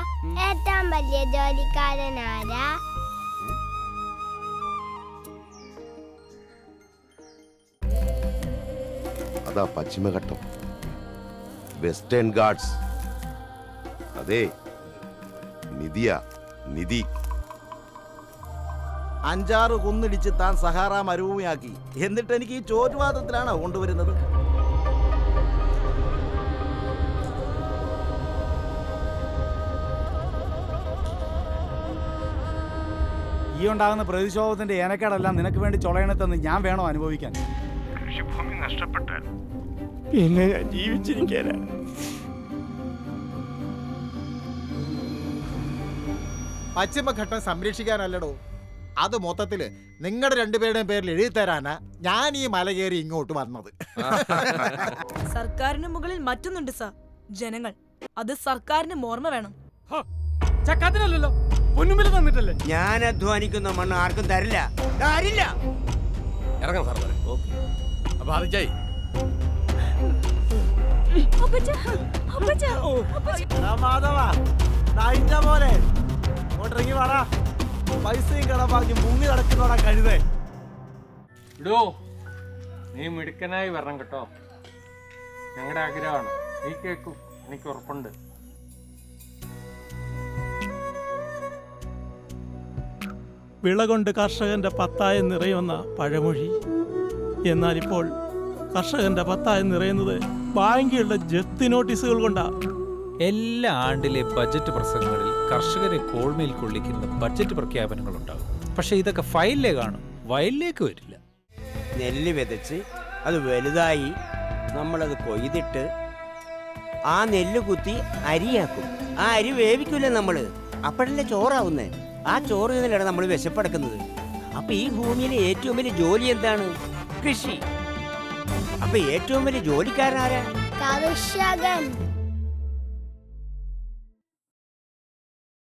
ഏറ്റവും വലിയ ജോലിക്കാരനാരാ? അതാ പശ്ചിമഘട്ടം, വെസ്റ്റേൺ ഗാർഡ്സ്. അതെ, നിധി. 5-6 കുന്നിടിച്ച് താൻ സഹാറ മരുഭൂമിയാക്കി. എന്നിട്ട് എനിക്ക് ഈ ചോറ്റുവാദത്തിലാണോ കൊണ്ടുവരുന്നത്? ഈ ഉണ്ടാകുന്ന പ്രതിഷേധത്തിന്റെ ഏനക്കേടെല്ലാം നിനക്ക് വേണ്ടി ചൊളയണത്തെന്ന് ഞാൻ വേണോ അനുഭവിക്കാൻ? കൃഷിഭൂമി നഷ്ടപ്പെട്ടാൽ പിന്നെ ഞാൻ ജീവിച്ചിരിക്കാനാണ്. പശ്ചിമഘട്ടം സംരക്ഷിക്കാനല്ലടോ, അത് മൊത്തത്തില് നിങ്ങളുടെ രണ്ടുപേരുടെയും പേരിൽ എഴുതി തരാനാ ഞാൻ ഈ മല കയറി ഇങ്ങോട്ട് വന്നത്. സർക്കാരിന് മുകളിൽ മറ്റൊന്നുണ്ട് സാർ, ജനങ്ങൾ. അത് സർക്കാരിന് ഓർമ്മ വേണം. ചക്കാത്തിനല്ലോ, പൊന്നുമില്ല തന്നിട്ടല്ലേ. ഞാൻ അധ്വാനിക്കുന്ന മണ്ണ് ആർക്കും തരില്ല. ഇറങ്ങാം സാർ. അപ്പൊ ആദിച്ചായി പോലെ ഓട്ടിറങ്ങി വാടാ. പൈസയും കടപ്പാക്കി മുങ്ങി നടക്കുന്നോടാ കഴുതേ. ഇടോ, നീ മിടുക്കനായി വരണം കേട്ടോ. ഞങ്ങളുടെ ആഗ്രഹമാണ്. നീ കേൾക്കും, എനിക്ക് ഉറപ്പുണ്ട്. വിള കൊണ്ട് കർഷകന്റെ പത്തായം നിറയുന്ന പഴമൊഴി. എന്നാലിപ്പോൾ കർഷകന്റെ പത്തായം നിറയുന്നത് ബാങ്കുകളുടെ ജപ്തി നോട്ടീസുകൾ കൊണ്ടാ. എല്ലാ ആണ്ടിലെ ബജറ്റ് പ്രസംഗങ്ങളിൽ കർഷകരെ കോൾമേൽ കൊള്ളിക്കുന്ന ബജറ്റ് പ്രഖ്യാപനങ്ങളുണ്ടാകും. പക്ഷെ ഇതൊക്കെ ഫയലിലേ കാണും, വയലിലേക്ക് വരില്ല. നെല്ല് വിതച്ച് അത് വലുതായി നമ്മളത് കൊയ്തിട്ട് ആ നെല്ല് കുത്തി അരിയാക്കും. ആ അരി വേവിക്കൂലേ നമ്മള്, അപ്പോഴല്ലേ ചോറാവുന്നേ. ആ ചോറ് നിന്നാണ് നമ്മൾ വിശപ്പടക്കുന്നത്. അപ്പൊ ഈ ഭൂമിയിലെ ഏറ്റവും വലിയ ജോലി എന്താണ്? കൃഷി. അപ്പൊ ഏറ്റവും വലിയ ജോലിക്കാരനാരാ? കർഷകൻ.